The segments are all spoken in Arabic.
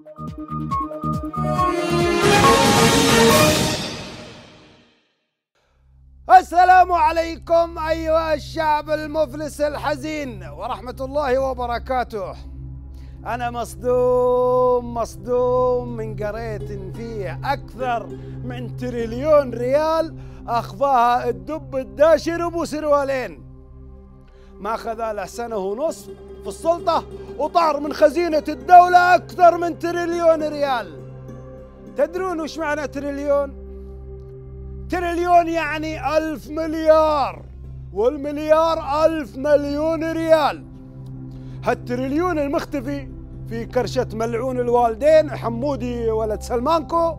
السلام عليكم أيها الشعب المفلس الحزين ورحمة الله وبركاته. أنا مصدوم من قريت إن فيه أكثر من تريليون ريال أخفاها الدب الداشر أبو سروالين. ما أخذ له سنة ونصف في السلطة وطار من خزينة الدولة أكثر من تريليون ريال. تدرون وش معنى تريليون؟ تريليون يعني 1000 مليار، والمليار 1000 مليون ريال. هالتريليون المختفي في كرشة ملعون الوالدين حمودي ولد سلمانكو.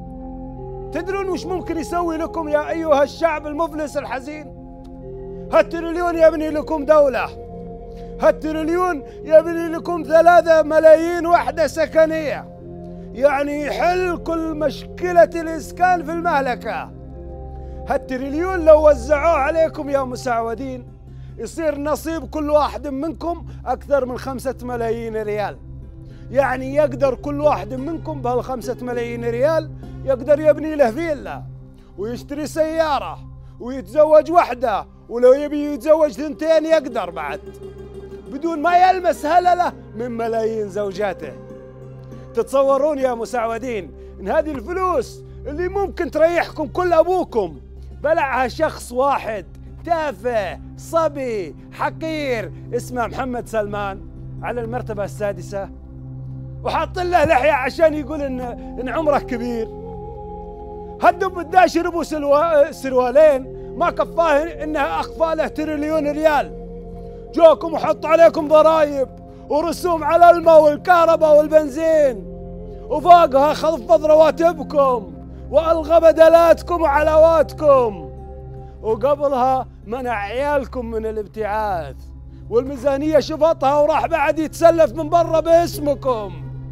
تدرون وش ممكن يسوي لكم يا أيها الشعب المفلس الحزين؟ هالتريليون يبني لكم دولة، هالتريليون يبني لكم 3 ملايين وحدة سكنية، يعني يحل كل مشكلة الإسكان في المهلكة. هالتريليون لو وزعوه عليكم يا مسعودين يصير نصيب كل واحد منكم أكثر من 5 ملايين ريال. يعني يقدر كل واحد منكم بهال5 ملايين ريال يقدر يبني له فيلا ويشتري سيارة ويتزوج وحدة، ولو يبي يتزوج 2 يقدر بعد بدون ما يلمس هلله من ملايين زوجاته. تتصورون يا مسعودين إن هذه الفلوس اللي ممكن تريحكم كل أبوكم بلعها شخص واحد تافه صبي حقير اسمه محمد سلمان على المرتبة السادسة، وحاط له لحية عشان يقول إن عمره كبير. هالدب الداشر أبو سروالين ما كفاه إنها أخفى له تريليون ريال، جوكم وحط عليكم ضرائب ورسوم على الماء والكهرباء والبنزين، وفوقها خفض رواتبكم وألغى بدلاتكم وعلاواتكم، وقبلها منع عيالكم من الابتعاث، والميزانية شفطها وراح بعد يتسلف من برا باسمكم.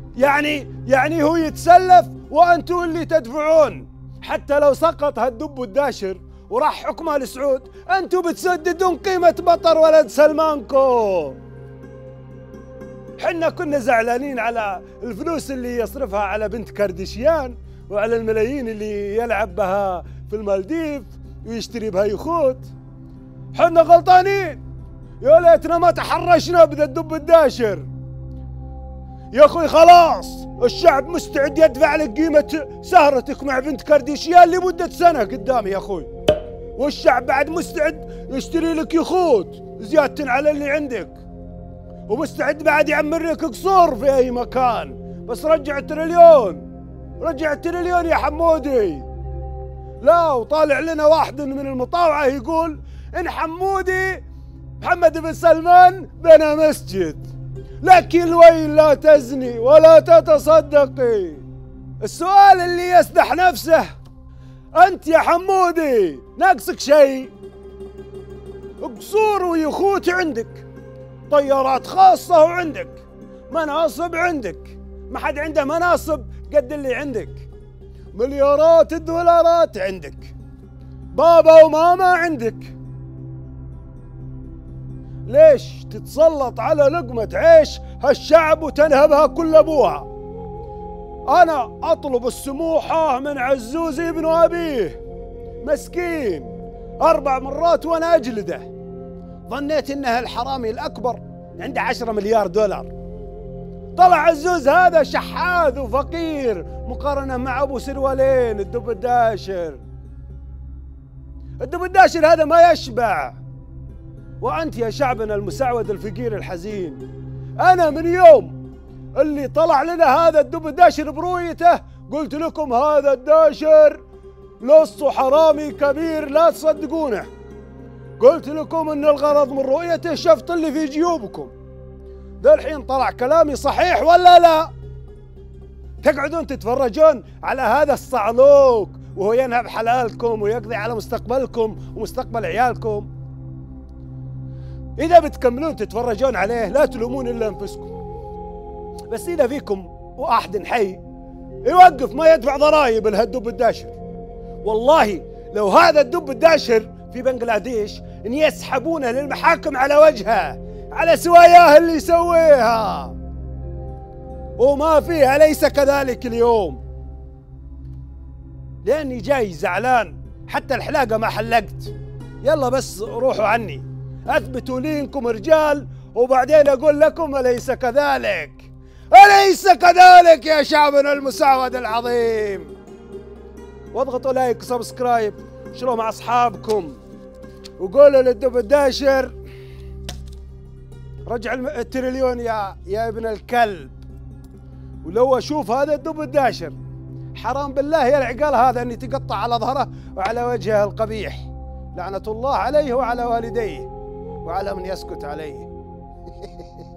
يعني هو يتسلف وأنتوا اللي تدفعون. حتى لو سقط هالدب الداشر وراح حكمه لسعود أنتوا بتسددون قيمة بطر ولد سلمانكو. حنا كنا زعلانين على الفلوس اللي يصرفها على بنت كردشيان وعلى الملايين اللي يلعب بها في المالديف ويشتري بها يخوت. حنا غلطانين، يا ليتنا ما تحرشنا بذا الدب الداشر. يا اخوي خلاص الشعب مستعد يدفع لك قيمة سهرتك مع بنت كردشيان لمدة سنة قدام يا اخوي، والشعب بعد مستعد يشتري لك يخوت زيادة على اللي عندك، ومستعد بعد يعمر لك قصور في اي مكان. بس رجع التريليون، رجع التريليون يا حمودي. لا وطالع لنا واحد من المطاوعة يقول إن حمودي محمد بن سلمان بنى مسجد، لكن الويل لا تزني ولا تتصدقي. السؤال اللي يسدح نفسه، أنت يا حمودي ناقصك شيء؟ قصور ويخوت عندك، طيارات خاصة وعندك، مناصب عندك، ما حد عنده مناصب قد اللي عندك، مليارات الدولارات عندك، بابا وماما عندك. ليش تتسلط على لقمة عيش هالشعب وتنهبها كل أبوها؟ أنا أطلب السموحة من عزوز ابن أبيه مسكين 4 مرات وأنا أجلده. ظنيت إنه الحرامي الأكبر عنده 10 مليار دولار، طلع عزوز هذا شحاذ وفقير مقارنة مع أبو سروالين الدب الداشر. الدب الداشر هذا ما يشبع. وأنت يا شعبنا المسعود الفقير الحزين، أنا من يوم اللي طلع لنا هذا الدب الداشر برؤيته قلت لكم هذا الداشر لص حرامي كبير لا تصدقونه. قلت لكم إن الغرض من رؤيته شفط اللي في جيوبكم. ذا الحين طلع كلامي صحيح ولا لا؟ تقعدون تتفرجون على هذا الصعلوك وهو ينهب حلالكم ويقضي على مستقبلكم ومستقبل عيالكم. إذا بتكملون تتفرجون عليه لا تلومون إلا أنفسكم. بس إذا فيكم واحد حي يوقف ما يدفع ضرائب لهالدب الداشر، والله لو هذا الدب الداشر في بنغلاديش إن يسحبونه للمحاكم على وجهه على سواياه اللي يسويها. وما فيه أليس كذلك اليوم؟ لأني جاي زعلان، حتى الحلاقة ما حلقت. يلا بس روحوا عني، أثبتوا لي إنكم رجال، وبعدين أقول لكم أليس كذلك؟ أليس كذلك يا شعبنا المساعد العظيم؟ واضغطوا لايك وسبسكرايب، شيلوا مع أصحابكم، وقولوا للدب الداشر رجع التريليون يا ابن الكلب. ولو أشوف هذا الدب الداشر حرام بالله يا العقال هذا أني تقطع على ظهره وعلى وجهه القبيح، لعنة الله عليه وعلى والديه وعلى من يسكت عليه.